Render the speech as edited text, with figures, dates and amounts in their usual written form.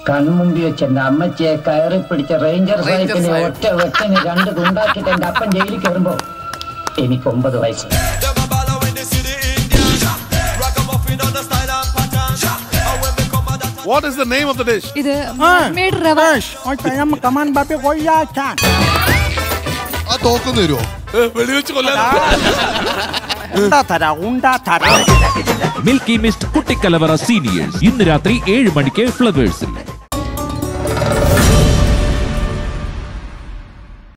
കൺമുമ്പി വെച്ച് എന്റെ അമ്മച്ചിയെ കയറി പിടിച്ച റേഞ്ചർ സാഹിബിനെ ഒറ്റ വെട്ടന് 2 തുണ്ടാക്കിട്ട് എന്റെ അപ്പൻ ജയിലിൽ കയറുമ്പോ എനിക്ക് 9 വയസ്സ്. What is the name of the dish? ഇത് made rava. കമാൻ ബാപ്പി കൊയ്യാച്ചാൻ. ആ തോക്കുന്നു വരുമോ? വെടിവെച്ച് കൊല്ലാൻ. മിൽക്കി മിസ്റ്റ് കുട്ടി കലവറ സീനിയേഴ്സ് ഇന്ന് രാത്രി 7 മണിക്ക് ഫ്ലവേഴ്സിൽ.